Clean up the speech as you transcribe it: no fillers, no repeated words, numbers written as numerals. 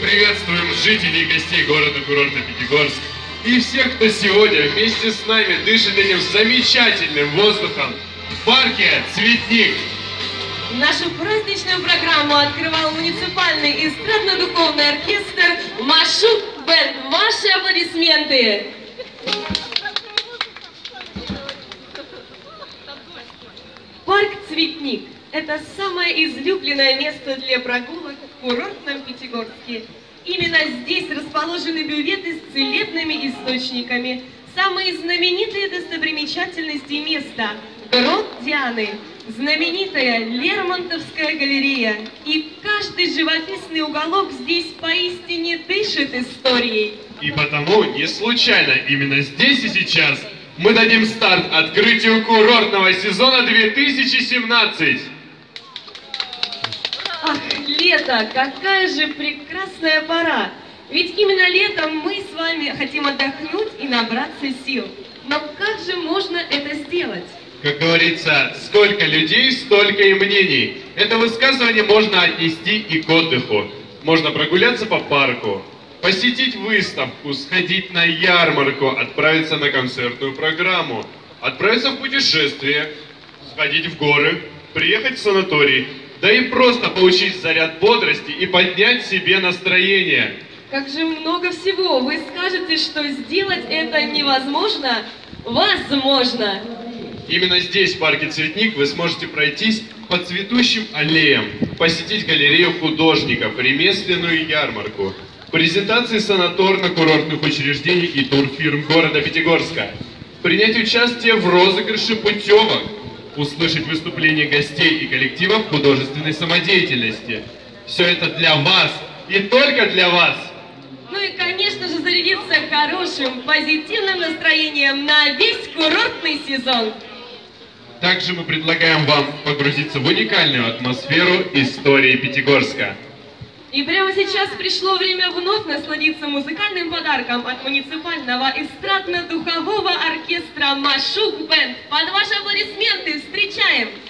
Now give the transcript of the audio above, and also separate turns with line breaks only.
приветствуем жителей и гостей города-курорта Пятигорск и всех, кто сегодня вместе с нами дышит этим замечательным воздухом в парке «Цветник».
Нашу праздничную программу открывал муниципальный эстрадно-духовный оркестр «Машук Бэнд». Ваши аплодисменты! Парк «Цветник» – это самое излюбленное место для прогулок в курортном Пятигорске. Именно здесь расположены бюветы с целебными источниками. Самые знаменитые достопримечательности места – грот Дианы, знаменитая Лермонтовская галерея. И каждый живописный уголок здесь поистине дышит историей.
И потому не случайно именно здесь и сейчас мы дадим старт открытию курортного сезона 2017.
Ах, лето! Какая же прекрасная пора! Ведь именно летом мы с вами хотим отдохнуть и набраться сил. Но как же можно это сделать?
Как говорится, сколько людей, столько и мнений. Это высказывание можно отнести и к отдыху. Можно прогуляться по парку, посетить выставку, сходить на ярмарку, отправиться на концертную программу, отправиться в путешествие, сходить в горы, приехать в санаторий, да и просто получить заряд бодрости и поднять себе настроение.
Как же много всего! Вы скажете, что сделать это невозможно? Возможно!
Именно здесь, в парке «Цветник», вы сможете пройтись по цветущим аллеям, посетить галерею художников, ремесленную ярмарку, презентации санаторно-курортных учреждений и турфирм города Пятигорска, принять участие в розыгрыше путевок, услышать выступления гостей и коллективов художественной самодеятельности. Все это для вас и только для вас.
Ну и, конечно же, зарядиться хорошим, позитивным настроением на весь курортный сезон.
Также мы предлагаем вам погрузиться в уникальную атмосферу истории Пятигорска.
И прямо сейчас пришло время вновь насладиться музыкальным подарком от муниципального эстрадно-духового оркестра «Машук Бэнд». Под ваши аплодисменты встречаем